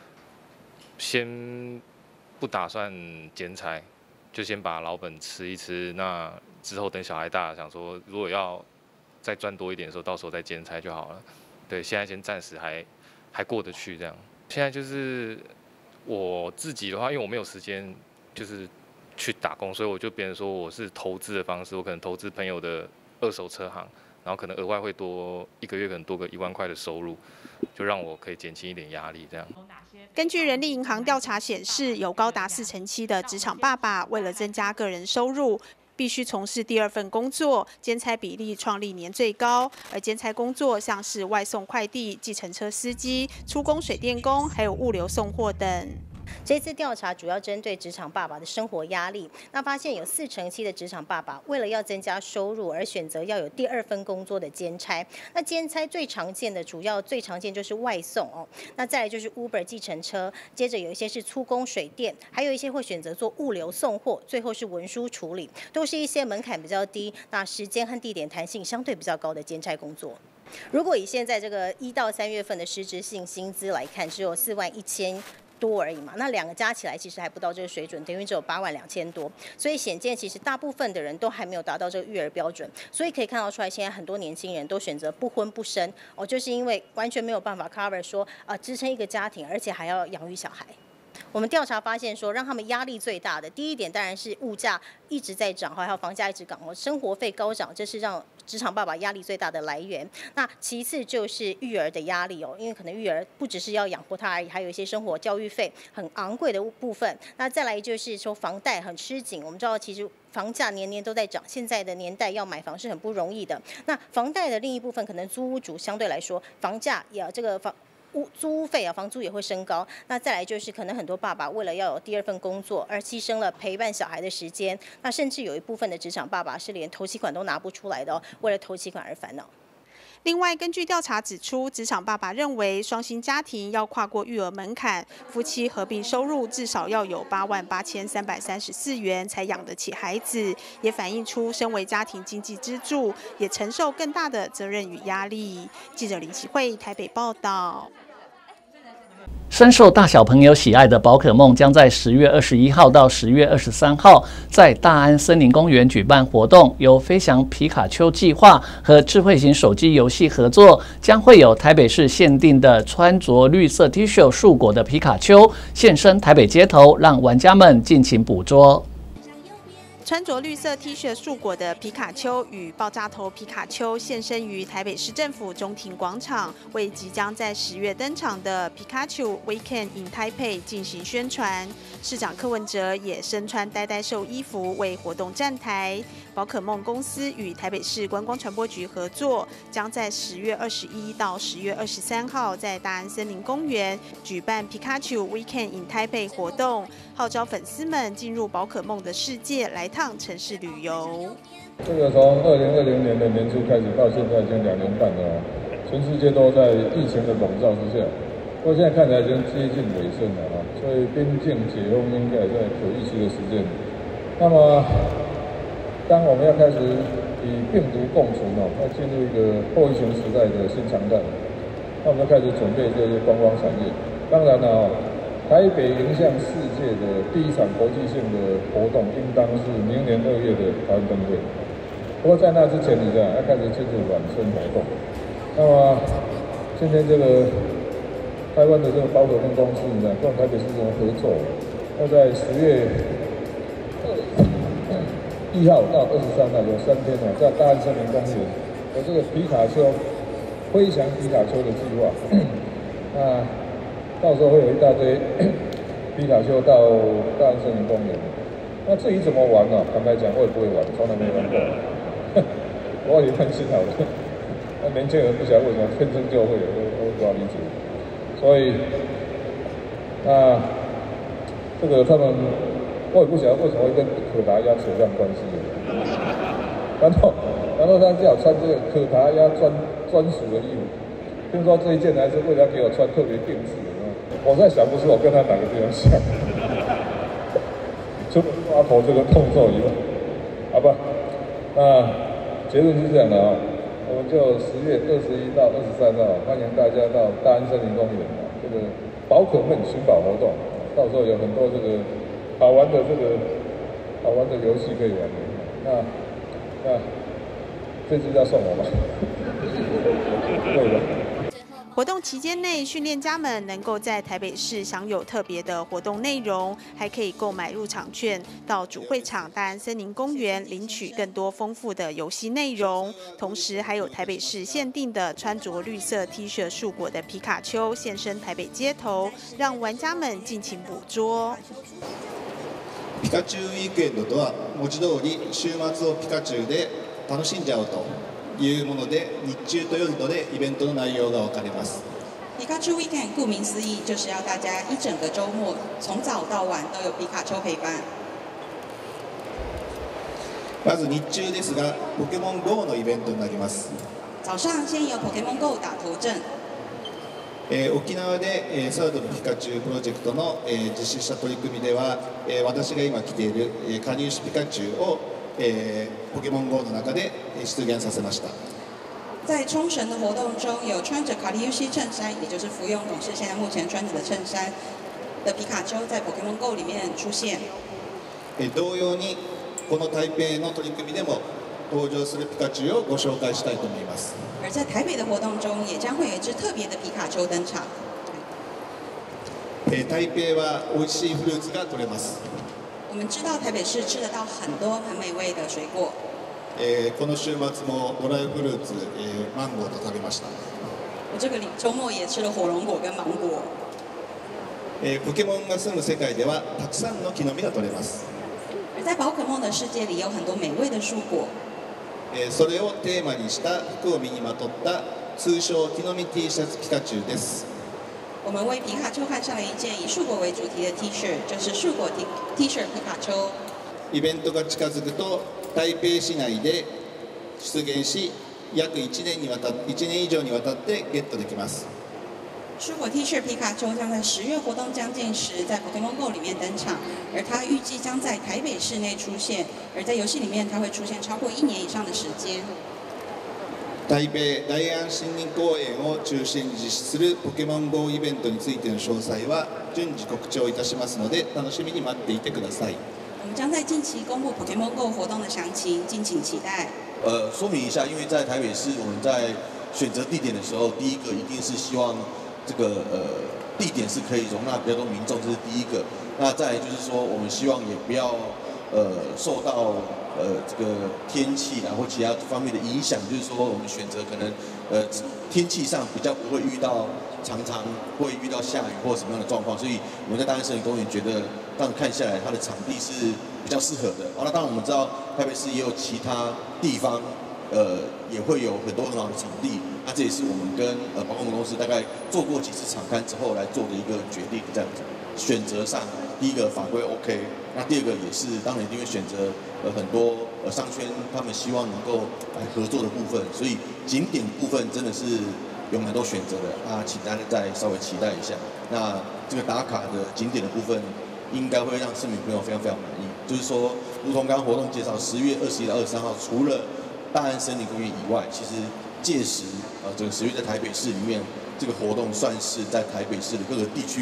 先不打算兼差，就先把老本吃一吃。那之后等小孩大，想说如果要再赚多一点的时候，到时候再兼差就好了。对，现在先暂时还过得去这样。现在就是我自己的话，因为我没有时间就是去打工，所以我就别人说我是投资的方式，我可能投资朋友的2手车行，然后可能额外会多1个月可能多个1万块的收入，就让我可以减轻一点压力这样。 根据人力银行调查显示，有高达47%的职场爸爸为了增加个人收入，必须从事第2份工作，兼差比例创历年最高。而兼差工作像是外送快递、计程车司机、出工水电工，还有物流送货等。 这次调查主要针对职场爸爸的生活压力，那发现有47%的职场爸爸为了要增加收入而选择要有第2份工作的兼差。那兼差最常见就是外送哦，那再来就是 Uber 计程车，接着有一些是粗工水电，还有一些会选择做物流送货，最后是文书处理，都是一些门槛比较低、那时间和地点弹性相对比较高的兼差工作。如果以现在这个1到3月份的实质性薪资来看，只有41000多而已嘛，那2个加起来其实还不到这个水准，等于只有82000多，所以显见其实大部分的人都还没有达到这个育儿标准，所以可以看到出来，现在很多年轻人都选择不婚不生哦，就是因为完全没有办法 cover 说支撑一个家庭，而且还要养育小孩。我们调查发现说，让他们压力最大的第一点当然是物价一直在涨，还有房价一直涨，生活费高涨，这是让职场爸爸压力最大的来源。那其次就是育儿的压力哦，因为可能育儿不只是要养活他而已，还有一些生活教育费很昂贵的部分。那再来就是说房贷很吃紧，我们知道其实房价年年都在涨，现在的年代要买房是很不容易的。那房贷的另一部分，可能租屋主相对来说，房价也这个租屋费啊，房租也会升高。那再来就是可能很多爸爸为了要有第2份工作而牺牲了陪伴小孩的时间，那甚至有一部分的职场爸爸是连头期款都拿不出来的哦，为了头期款而烦恼。 另外，根据调查指出，职场爸爸认为双薪家庭要跨过育儿门槛，夫妻合并收入至少要有88334元才养得起孩子，也反映出身为家庭经济支柱，也承受更大的责任与压力。记者林启慧台北报道。 深受大小朋友喜爱的宝可梦将在10月21号到10月23号在大安森林公园举办活动，由飞翔皮卡丘计划和智慧型手机游戏合作，将会有台北市限定的穿着绿色 T 恤束裹的皮卡丘现身台北街头，让玩家们尽情捕捉。 穿着绿色 T 恤束裹的皮卡丘与爆炸头皮卡丘现身于台北市政府中庭广场，为即将在10月登场的皮卡丘 Weekend in Taipei 进行宣传。市长柯文哲也身穿呆呆兽衣服为活动站台。宝可梦公司与台北市观光传播局合作，将在10月21到10月23号在大安森林公园举办皮卡丘 Weekend in Taipei 活动，号召粉丝们进入宝可梦的世界来趟城市旅游。 这个从2020年的年初开始到现在已经2年半了，全世界都在疫情的笼罩之下，不过现在看起来已经接近尾声了啊，所以边境解封应该也在可预期的时间。那么，当我们要开始与病毒共存哦，要进入一个后疫情时代的新常态，那我们就开始准备这些观光产业。当然了， 台北迎向世界的第一场国际性的活动，应当是明年2月的台湾灯会。不过在那之前，你知道要开始进入暖身活动。那么今天这个台湾的这个宝可梦公司，你知道跟台北市政府合作，要在10月1号到23号有3天呢，在大安森林公园有这个皮卡丘飞翔皮卡丘的计划。那到时候会有一大堆皮卡丘到大安森林公园。那至于怎么玩呢？坦白讲，我也不会玩，从来没玩过。我也很知道的。那年轻人不晓得为什么天生就会，我不好理解。所以，那这个他们，我也不晓得为什么会跟可达鸭扯上关系。然后他叫我穿这个可达鸭专属的衣服。听说这一件还是为了给我穿特别定制的，我在想不出我跟他哪个地方像，除了阿婆这个动作以外，好吧？那结论是这样的啊，我们就10月21到23号，欢迎大家到大安森林公园这个宝可梦寻宝活动，到时候有很多这个好玩的游戏可以玩的。那这次要送我吗？对吧？ 活动期间内，训练家们能够在台北市享有特别的活动内容，还可以购买入场券，到主会场大安森林公园领取更多丰富的游戏内容。同时，还有台北市限定的穿着绿色 T 恤束裹的皮卡丘现身台北街头，让玩家们尽情捕捉。 ピカチュウウィークエンドとは文字通り週末をピカチュウで楽しんじゃおうというもので、日中と夜とでイベントの内容が分かれます。 皮卡丘 Weekend 顾名思义，就是要大家一整个周末，从早到晚都有皮卡丘陪伴。 まず日中ですが、ポケモン GO のイベントになります。 早上先由 Pokemon Go 打头阵。 沖縄で、サードのピカチュウプロジェクトの、実施した取り組みでは、私が今着ている、カニウシピカチュウを、ポケモン GO の中で出現させました。 在冲绳的活动中，有穿着卡利尤西衬衫，也就是福永董事现在目前穿着的衬衫的皮卡丘，在 Pokemon Go 里面出现。 同様にこの台北の取り組みでも登場するピカチュウをご紹介したいと思います。 而在台北的活动中，也将会有一只特别的皮卡丘登场。 台北は美味しいフルーツが取れます。 我们知道台北市吃得到很多很美味的水果。 この週末もドライフルーツ、マンゴーと食べました。 我这个周末也吃了火龙果跟芒果。 ポケモンが住む世界ではたくさんの木の実が取れます。 而在宝可梦的世界里，有很多美味的蔬果。 それをテーマにした服を身にまとった通称木の実 T シャツピカチュウです。 我们为皮卡丘换上了一件以树果为主題的 T 恤，就是树果 T 恤皮卡丘。 イベントが近づくと台北市内で出現し、約1年以上にわたってゲットできます。 树果 T 恤皮卡丘将在10月活动将近时，在 Pokemon Go 里面登场，而它预计将在台北市内出现，而在游戏里面它会出现超过1年以上的时间。 台北大安森林公園を中心に実施するポケモン GO イベントについての詳細は順次告知をいたしますので、楽しみに待っていてください。 我们将在近期公布 Pokemon Go 活动的详情，敬请期待。 说明一下，因为在台北市，我们在选择地点的时候，第一个一定是希望这个地点是可以容纳比较多民众，这是第一个。那再来就是说，我们希望也不要受到这个天气然后其他方面的影响，就是说我们选择可能天气上比较不会遇到常常会遇到下雨或什么样的状况，所以我们在大安森林公园觉得这样看下来，它的场地是比较适合的。好，那当然我们知道台北市也有其他地方，也会有很多很好的场地。那这也是我们跟宝可梦公司大概做过几次场勘之后来做的一个决定，这样子。选择上，第一个法规 OK， 那第二个也是当然一定会选择很多商圈他们希望能够来合作的部分，所以景点部分真的是有蛮多选择的啊，请大家再稍微期待一下。那这个打卡的景点的部分，应该会让市民朋友非常非常满意。就是说，如同刚刚活动介绍，10月21到23号，除了大安森林公园以外，其实届时这个10月在台北市里面，这个活动算是在台北市的各个地区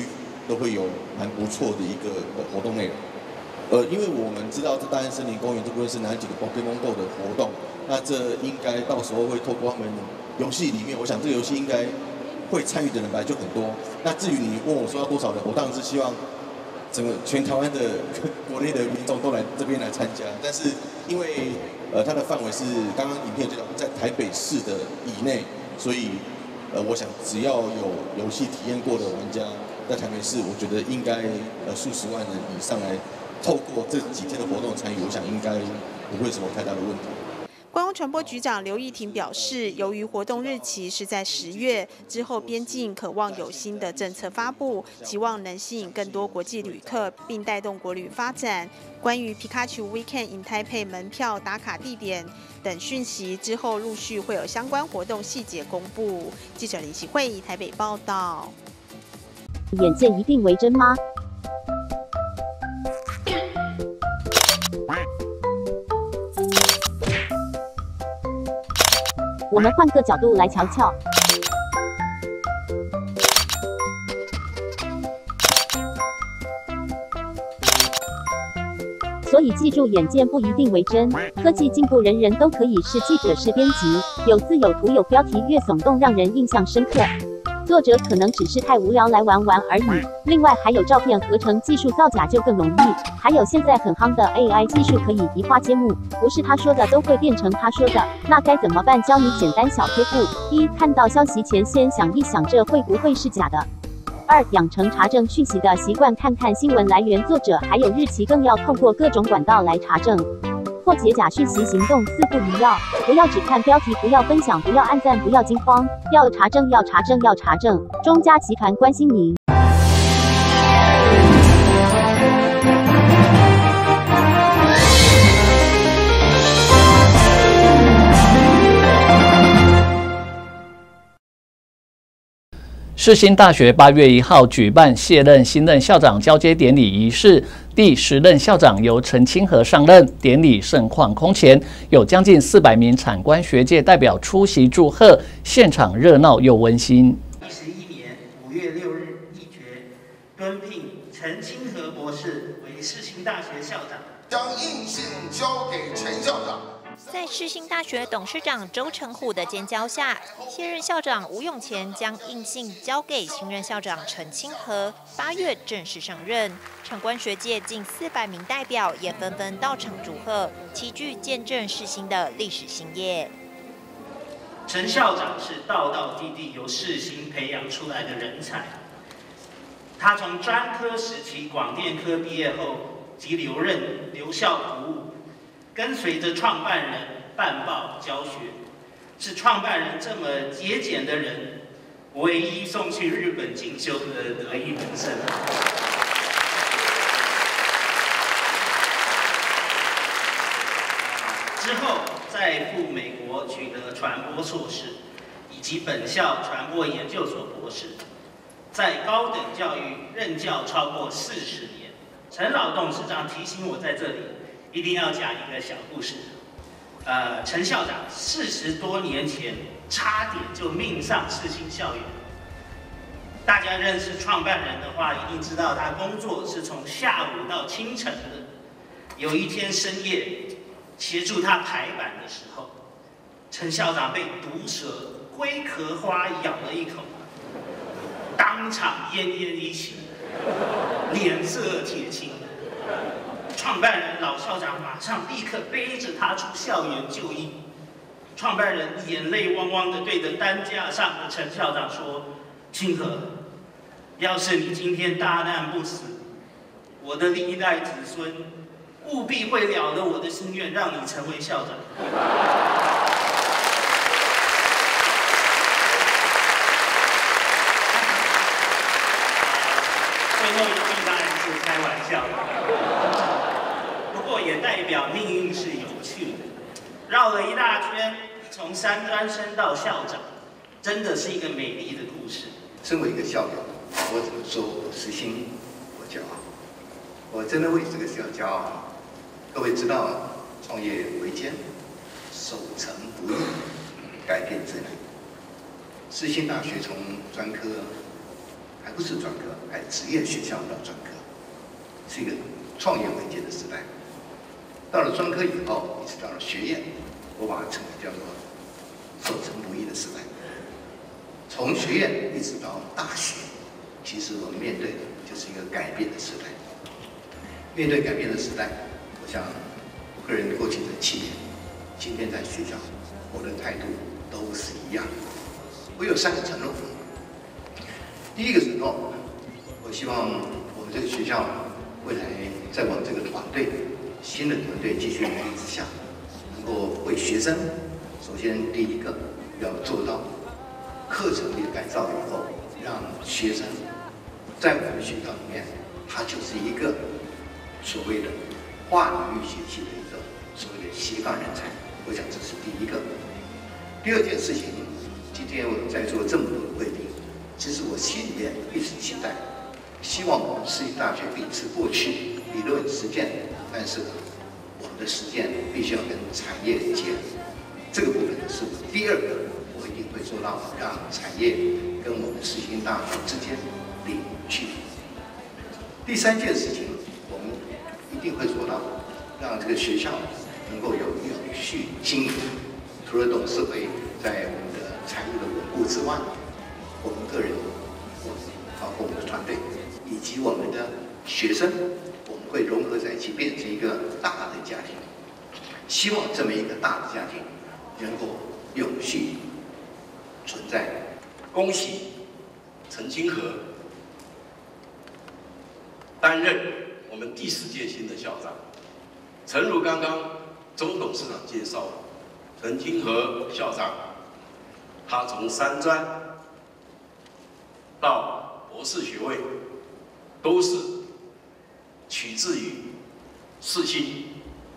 都会有蛮不错的一个活动内容。因为我们知道这大安森林公园这部分是哪几个 Pokemon Go 的活动，那这应该到时候会透过他们游戏里面，我想这个游戏应该会参与的人本来就很多。那至于你问我说要多少人，我当然是希望整个全台湾的国内的民众都来这边来参加。但是因为它的范围是刚刚影片就讲在台北市的以内，所以我想只要有游戏体验过的玩家在台北市，我觉得应该数十万人以上来。透过这几天的活动参与，我想应该不会有什么太大的问题。 观光传播局长刘义庭表示，由于活动日期是在10月之后，边境渴望有新的政策发布，期望能吸引更多国际旅客，并带动国旅发展。关于皮卡丘 Weekend in Taipei 门票打卡地点等讯息，之后陆续会有相关活动细节公布。记者林启慧台北报道。 眼见一定为真吗？我们换个角度来瞧瞧。所以记住，眼见不一定为真。科技进步，人人都可以是记者、是编辑，有字有图有标题，越耸动让人印象深刻。作者可能只是太无聊来玩玩而已。另外还有照片合成技术，造假就更容易。还有现在很夯的 AI 技术，可以移花接木，不是他说的都会变成他说的。那该怎么办？教你简单小贴步：一、看到消息前先想一想，这会不会是假的？2、养成查证讯息的习惯，看看新闻来源、作者还有日期，更要透过各种管道来查证。破解假讯息行动4不一要：不要只看标题，不要分享，不要按赞，不要惊慌，要查证，要查证，要查证。中嘉集团关心您。 世新大学8月1号举办卸任新任校长交接典礼仪式，第10任校长由陈清和上任，典礼盛况空前，有将近400名产官学界代表出席祝贺，现场热闹又温馨。 2011年5月6日议决敦聘陈清和博士为世新大学校长， 将印信交给陈校长。 在世新大学董事长周成虎的监教下，现任校长吴永乾将印信交给新任校长陈清和，8月正式上任。产官学界近400名代表也纷纷到场祝贺，齐聚见证世新的历史新页。 陈校长是道道地地由世新培养出来的人才，他从专科时期广电科毕业后即留校服务。跟随着创办人办报教学，是创办人这么节俭的人唯一送去日本进修的得意门生。之后再赴美国取得传播硕士，以及本校传播研究所博士，在高等教育任教超过40年。陈老董事长提醒我在这里。一定要讲一个小故事。陈校长40多年前差点就命丧世新校园。大家认识创办人的话，一定知道他工作是从下午到清晨的。有一天深夜，协助他排版的时候，陈校长被毒蛇龟壳花咬了一口，当场奄奄一息，脸色铁青。创办人老校长马上立刻背着他出校园就医。创办人眼泪汪汪地对着担架上的陈校长说：“清和，要是你今天大难不死，我的历代子孙务必会了了我的心愿，让你成为校长。”最后一句当然是开玩笑的。也代表命运是有趣的，绕了一大圈，从三专升到校长，真的是一个美丽的故事。 身为一个校友，我只能说我实心，我骄傲，我真的为这个校骄傲。各位知道，创业维艰，守成不易，改变自然。世新大学从专科还不是专科，还职业学校到专科，是一个创业维艰的时代。到了专科以后，一直到了学院，我把它称为叫做守成不易的时代。从学院一直到大学，其实我们面对的就是一个改变的时代。面对改变的时代，我想我个人过去的7年，今天在学校，我的态度都是一样。我有3个承诺。第一个承诺，我希望我们这个学校未来在我们这个团队新的团队继续努力之下，能够为学生，首先第一个要做到课程的改造以后，让学生在我们学校里面，他就是一个所谓的跨领域学习的一个所谓的斜杠人才。我想这是第一个。第二件事情，今天我们在座这么多的贵宾，其实我心里面一直期待，希望我们世新大学秉持过去理论实践，但是我们的实践必须要跟产业结合。这个部分是我第二个，我一定会做到，让产业跟我们世新大学之间零距离。第3件事情，我们一定会做到，让这个学校能够有永续经营。除了董事会在我们的财务的稳固之外，我们个人，包括我们的团队，以及我们的学生，我们会融合在一起，变成一个大的家庭。希望这么一个大的家庭能够永续存在。 恭喜陈清和担任我们第4届新的校长。诚如刚刚周董事长介绍，陈清和校长，他从3专到博士学位，都是取自于世新，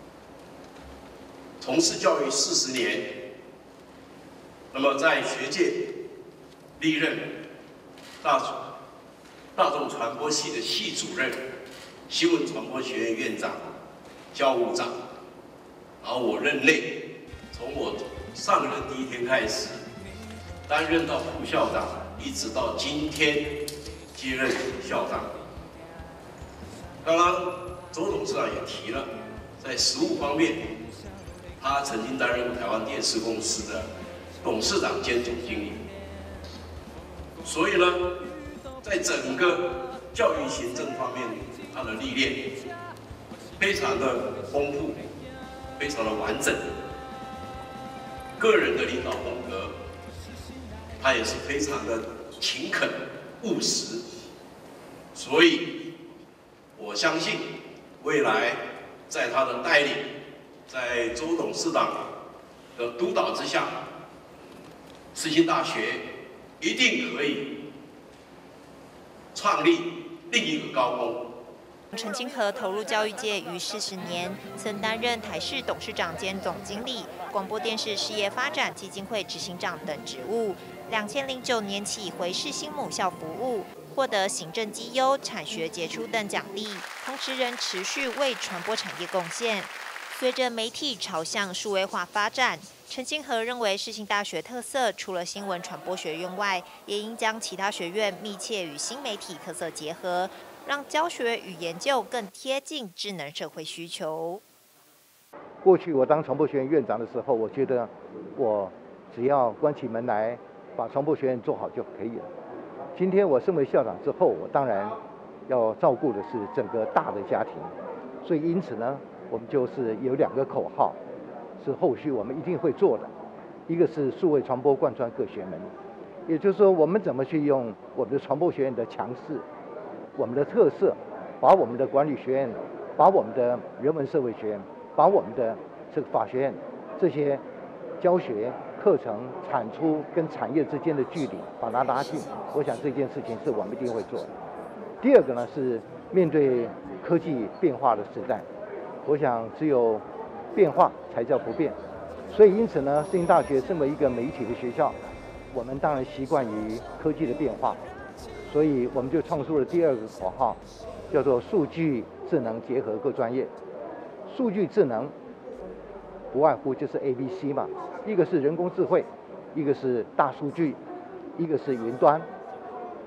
从事教育40年，那么在学界历任大众传播系的系主任、新闻传播学院院长、教务长，然后我任内，从我上任第1天开始，担任到副校长，一直到今天接任校长。刚刚周董事长也提了，在实务方面，他曾经担任过台湾电视公司的董事长兼总经理，所以呢，在整个教育行政方面，他的历练非常的丰富，非常的完整。个人的领导风格，他也是非常的勤恳务实，所以我相信未来在他的带领，在周董事长的督导之下，世新大学一定可以创立另一个高峰。 陈清和投入教育界逾40年，曾担任台视董事长兼总经理、广播电视事业发展基金会执行长等职务。2009年起回世新母校服务，获得行政绩优、产学杰出等奖励，同时仍持续为传播产业贡献。随着媒体朝向数位化发展，陈清和认为世新大学特色除了新闻传播学院外，也应将其他学院密切与新媒体特色结合，让教学与研究更贴近智能社会需求。 过去我当传播学院院长的时候，我觉得我只要关起门来把传播学院做好就可以了。今天我身为校长之后，我当然要照顾的是整个大的家庭，所以因此呢，我们就是有2个口号，是后续我们一定会做的。一个是数位传播贯穿各学门，也就是说我们怎么去用我们的传播学院的强势，我们的特色，把我们的管理学院，把我们的人文社会学院，把我们的这个法学院这些教学课程产出跟产业之间的距离把它拉近。我想这件事情是我们一定会做的。第2个呢是面对科技变化的时代，我想只有变化才叫不变。所以因此呢，世新大学身为一个媒体的学校，我们当然习惯于科技的变化，所以我们就创出了第2个口号，叫做数据智能结合各专业。数据智能不外乎就是 ABC 嘛，一个是人工智慧，一个是大数据，一个是云端。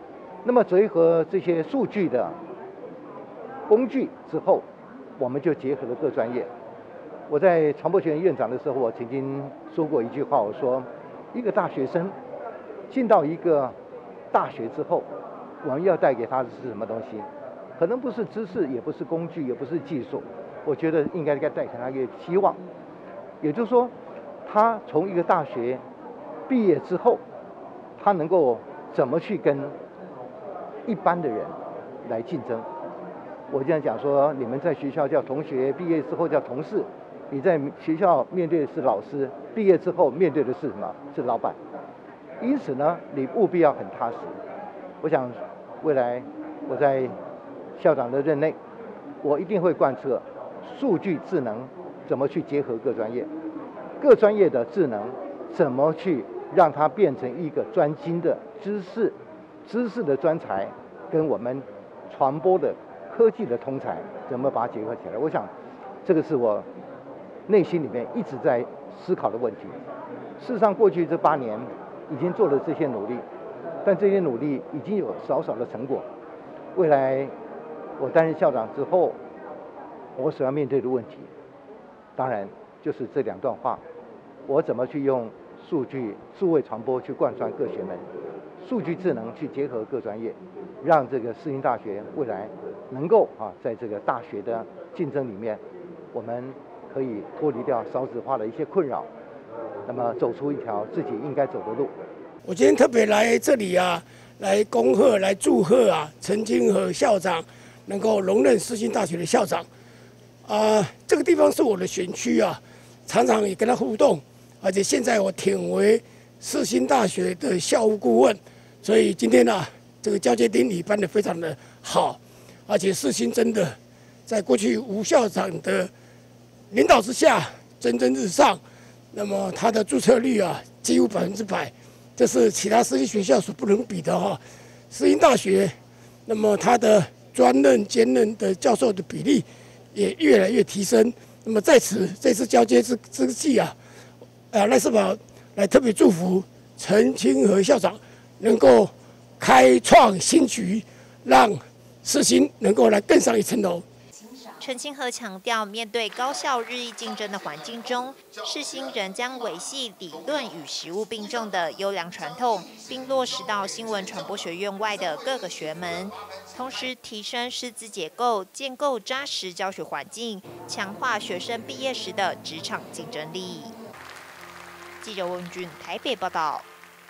那么结合这些数据的工具之后，我们就结合了各专业。我在传播学院院长的时候，我曾经说过一句话，我说一个大学生进到一个大学之后，我们要带给他的是什么东西？可能不是知识，也不是工具，也不是技术，我觉得应该带给他一个希望。也就是说，他从一个大学毕业之后，他能够怎么去跟一般的人来竞争？我这样讲说，你们在学校叫同学，毕业之后叫同事。你在学校面对的是老师，毕业之后面对的是什么？是老板。因此呢，你务必要很踏实。我想，未来我在校长的任内，我一定会贯彻数据智能怎么去结合各专业，各专业的智能怎么去让它变成一个专精的知识的专才，跟我们传播的科技的通才怎么把它结合起来？我想，这个是我内心里面一直在思考的问题。事实上，过去这8年已经做了这些努力，但这些努力已经有少少的成果。未来我担任校长之后，我所要面对的问题，当然就是这2段话：我怎么去用数位传播去贯穿各学门，数据智能去结合各专业，让这个世新大学未来能够在这个大学的竞争里面，我们可以脱离掉少子化的一些困扰，那么走出一条自己应该走的路。 我今天特别来这里来恭贺、来祝贺陈清和校长能够荣任世新大学的校长。这个地方是我的选区常常也跟他互动，而且现在我挺为世新大学的校务顾问，所以今天这个交接典礼办得非常的好，而且世新真的在过去吴校长的领导之下蒸蒸日上，那么他的注册率几乎100%，这是其他私立学校所不能比的世新大学，那么他的专任兼任的教授的比例也越来越提升。那么在这次交接之际赖世宝来特别祝福陈清和校长能够开创新局，让世新能够来更上一层楼。 陈清和强调，面对高校日益竞争的环境中，世新仍将维系理论与实务并重的优良传统，并落实到新闻传播学院外的各个学门，同时提升师资结构，建构扎实教学环境，强化学生毕业时的职场竞争力。记者温俊台北报道。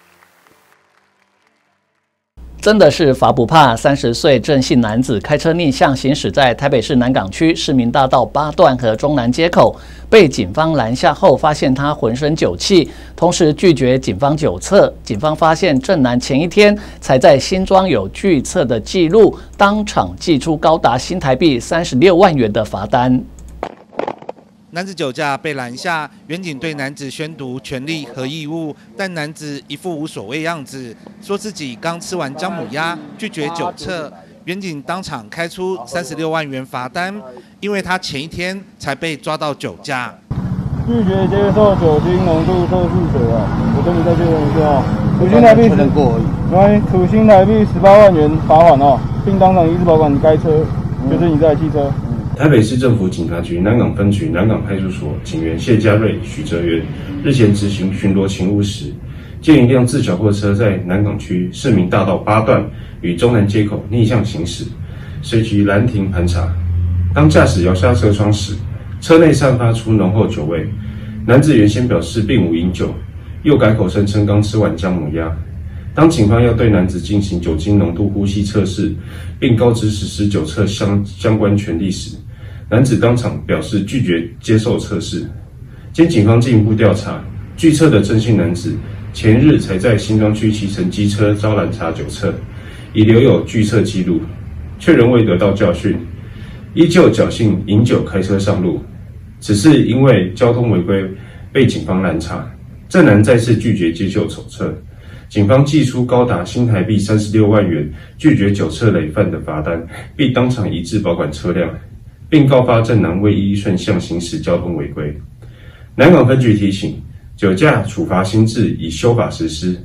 真的是法不怕，30岁郑姓男子开车逆向行驶在台北市南港区市民大道8段和中南街口，被警方拦下后，发现他浑身酒气，同时拒绝警方酒测。警方发现郑男前一天才在新庄有拒测的记录，当场寄出高达新台币36万元的罚单。 男子酒驾被拦下，员警对男子宣读权利和义务，但男子一副无所谓样子，说自己刚吃完姜母鸭，拒绝酒测。员警当场开出36万元罚单，因为他前一天才被抓到酒驾。 拒绝接受酒精浓度测试者我跟你再确认一下处新台币处新台币18万元罚款并当场移至保管该车，就是你这台汽车。 台北市政府警察局南港分局南港派出所警员谢家瑞、许哲元日前执行巡逻勤务时，见一辆自小货车在南港区市民大道8段与中南街口逆向行驶，随即拦停盘查。当驾驶摇下车窗时，车内散发出浓厚酒味。男子原先表示并无饮酒，又改口声称刚吃完姜母鸭。当警方要对男子进行酒精浓度呼吸测试，并告知实施酒测相关权利时，男子当场表示拒绝接受测试。经警方进一步调查，拒测的郑姓男子前日才在新庄区骑乘机车遭拦查酒测，已留有拒测记录，却仍未得到教训，依旧侥幸饮酒开车上路。只是因为交通违规被警方拦查，郑男再次拒绝接受酒测。警方寄出高达新台币36万元拒绝酒测累犯的罚单，并当场移至保管车辆，并告发郑男未依顺项行使交通违规。南港分局提醒，酒驾处罚新制已修法实施，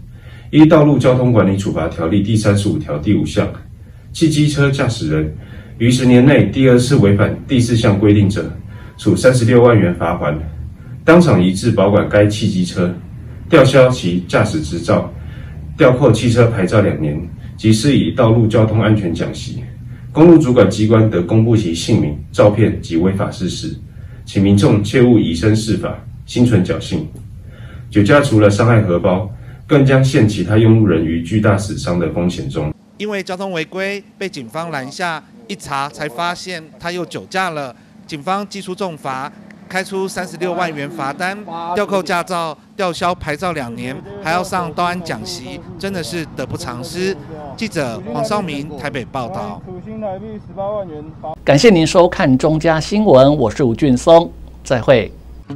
依《道路交通管理处罚条例》第35条第5项，汽机车驾驶人于10年内第2次违反第4项规定者，处36万元罚锾，当场移至保管该汽机车，吊销其驾驶执照，吊扣汽车牌照2年，及施以道路交通安全奖励。公路主管机关得公布其姓名、照片及违法事实，请民众切勿以身试法，心存侥幸。酒驾除了伤害荷包，更将陷其他用路人于巨大死伤的风险中。 因为交通违规被警方拦下，一查才发现他又酒驾了，警方祭出重罚，开出36万元罚单，吊扣驾照，吊销牌照2年，还要上道安讲习，真的是得不偿失。记者黄绍明台北报道。 感谢您收看中嘉新闻，我是吴俊松，再会。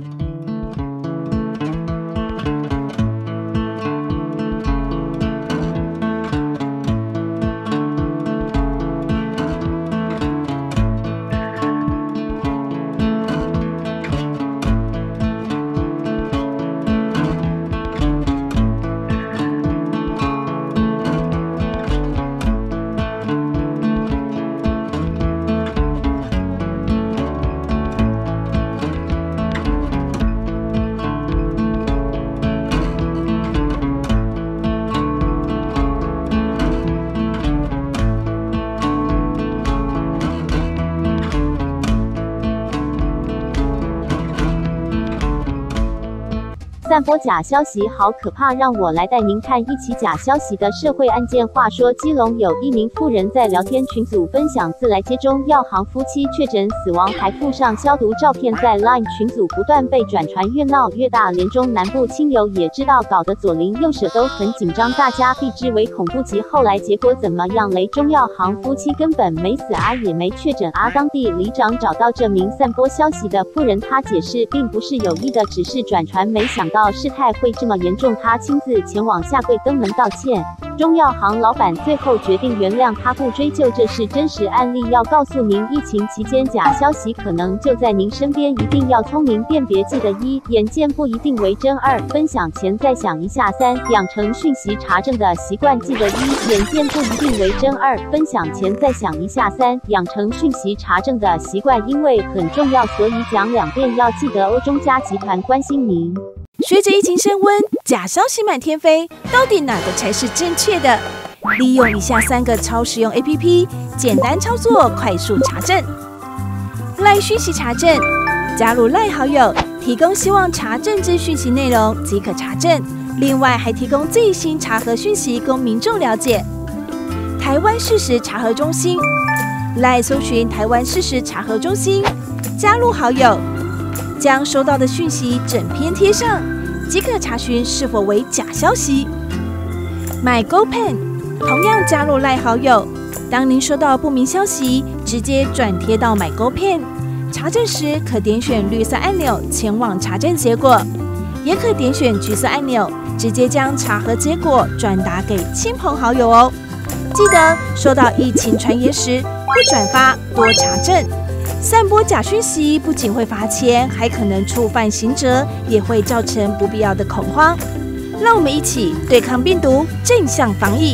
散播假消息好可怕，让我来带您看一起假消息的社会案件。话说，基隆有一名妇人在聊天群组分享自来接中药行夫妻确诊死亡，还附上消毒照片，在 LINE 群组不断被转传，越闹越大。连中南部亲友也知道，搞得左邻右舍都很紧张，大家避之唯恐不及。后来结果怎么样嘞？中药行夫妻根本没死啊，也没确诊啊。当地里长找到这名散播消息的妇人，他解释并不是有意的，只是转传，没想到事态会这么严重，他亲自前往下跪登门道歉。中药行老板最后决定原谅他，不追究，这是真实案例。要告诉您，疫情期间假消息可能就在您身边，一定要聪明辨别。记得1，眼见不一定为真；2，分享前再想一下；3，养成讯息查证的习惯。记得1，眼见不一定为真；2，分享前再想一下；3，养成讯息查证的习惯，因为很重要，所以讲2遍，要记得哦。中嘉集团关心您。 随着疫情升温，假消息满天飞，到底哪个才是正确的？利用以下3个超实用 APP， 简单操作，快速查证。LINE 讯息查证，加入 LINE 好友，提供希望查证之讯息内容即可查证。另外还提供最新查核讯息供民众了解。台湾事实查核中心 ，LINE 搜寻台湾事实查核中心，加入好友。将收到的讯息整篇贴上，即可查询是否为假消息。MyGoPen 同样加入LINE好友，当您收到不明消息，直接转贴到 MyGoPen， 查证时可点选绿色按钮前往查证结果，也可点选橘色按钮，直接将查核结果转达给亲朋好友哦。记得收到疫情传言时，不转发，多查证。散播假讯息不仅会罚钱，还可能触犯刑责，也会造成不必要的恐慌。让我们一起对抗病毒，正向防疫。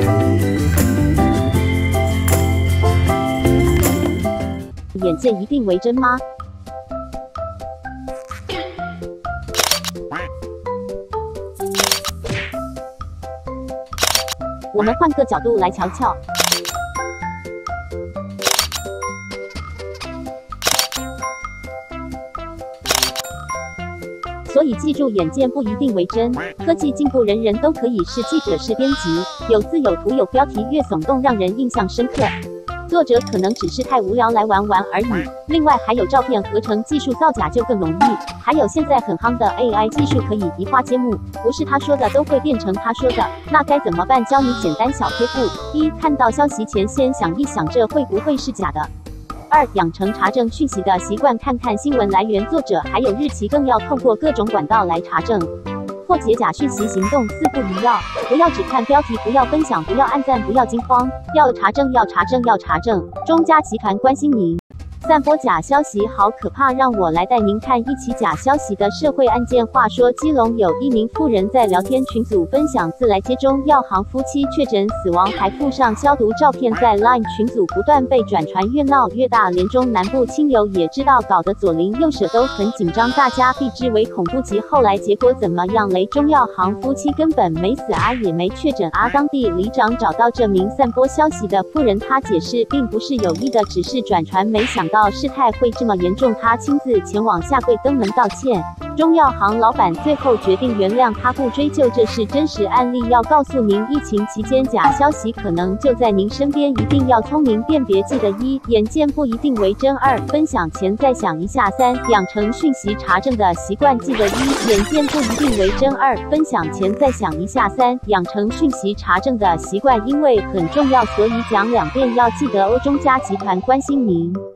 眼见一定为真吗？我们换个角度来瞧瞧。所以记住，眼见不一定为真。科技进步，人人都可以是记者、是编辑，有字有图有标题，越耸动让人印象深刻。作者可能只是太无聊来玩玩而已。另外还有照片合成技术，造假就更容易。还有现在很夯的 AI 技术，可以移花接木，不是他说的都会变成他说的。那该怎么办？教你简单小贴布：1，看到消息前先想一想，这会不会是假的？2，养成查证讯息的习惯，看看新闻来源、作者还有日期，更要透过各种管道来查证。破解假讯息行动4不一要：不要只看标题，不要分享，不要按赞，不要惊慌，要查证，要查证，要查证。中嘉集团关心您。 散播假消息好可怕，让我来带您看一起假消息的社会案件。话说，基隆有一名妇人在聊天群组分享自来接中药行夫妻确诊死亡，还附上消毒照片，在 LINE 群组不断被转传，越闹越大。连中南部亲友也知道，搞得左邻右舍都很紧张，大家避之唯恐不及。后来结果怎么样嘞？中药行夫妻根本没死啊，也没确诊啊。当地里长找到这名散播消息的妇人，他解释并不是有意的，只是转传，没想到事态会这么严重，他亲自前往下跪登门道歉。中药行老板最后决定原谅他，不追究，这是真实案例。要告诉您，疫情期间假消息可能就在您身边，一定要聪明辨别。记得1，眼见不一定为真；2，分享前再想一下；3，养成讯息查证的习惯。记得1，眼见不一定为真；2，分享前再想一下；3，养成讯息查证的习惯，因为很重要，所以讲2遍。要记得哦。中嘉集团关心您。